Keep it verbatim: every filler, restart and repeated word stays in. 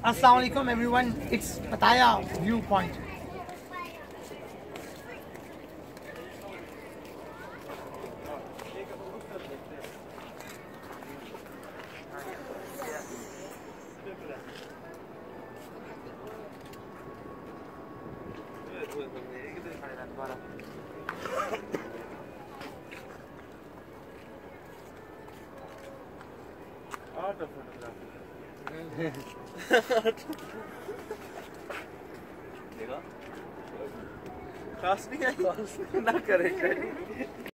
Assalamu alaikum everyone, it's Pataya viewpoint. Art of photography. देखा? खास नहीं है, ना करे।